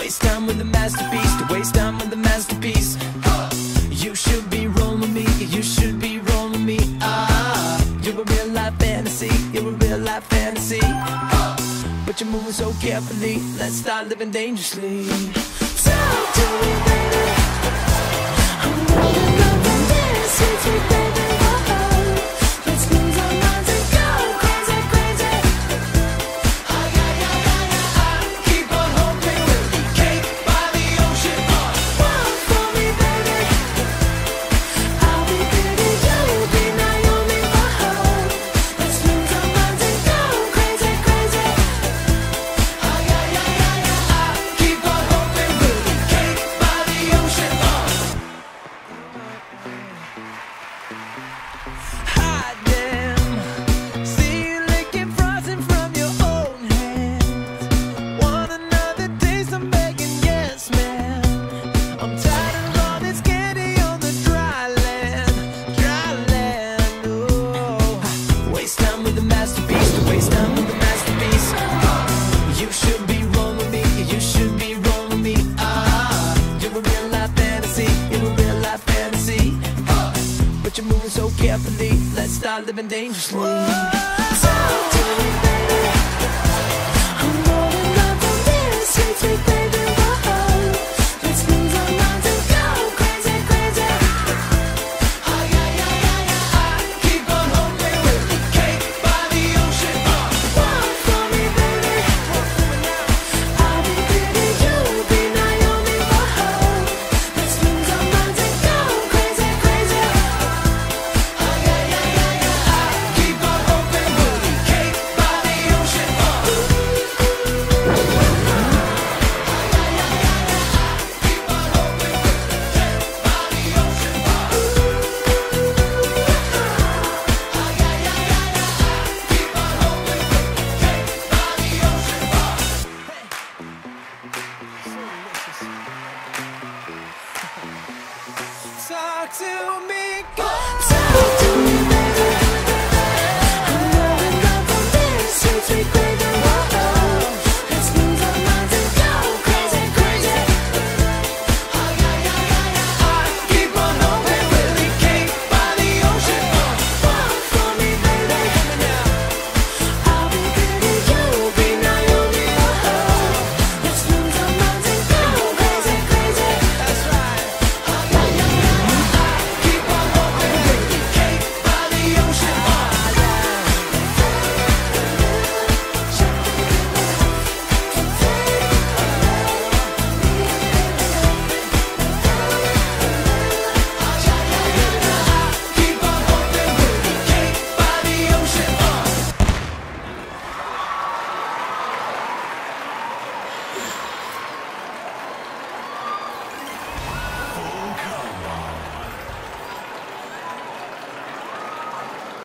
waste time with the masterpiece, to waste time with the masterpiece. You should be rolling with me, you should be rolling with me. You're a real life fantasy, you're a real life fantasy. But you're moving so carefully, let's start living dangerously. Talk to me, baby. I'm rolling up in this sweet, sweet baby. Let's lose our minds and go crazy, crazy. Keep on hoping we'll be cake by the ocean. Walk for me, baby. I'll be Biddy, you'll be Naomi. Let's lose our minds and go crazy, crazy. Keep on hoping we'll be cake by the ocean. Hot damn, see you licking frosting from your own hands. Want another taste? I'm begging, yes, man. I'm tired of all this candy on the dry land, dry land. Oh, waste time with the masterpiece, to waste time with the masterpiece. You should be rolling with me, you should be rolling with me. You're a real life fantasy, you're a real life fantasy. But you're moving so carefully, let's start living dangerously. Talk to me, baby. I'm rolling up on this sweet, sweet baby. Let's lose our minds and go crazy, crazy. Keep on hoping we'll be cake by the ocean. Walk for me, baby. I'll be Biddy, you'll be Naomi. Let's lose our minds and go crazy, crazy. Keep on hoping we'll be cake by the ocean. Talk to me, girl.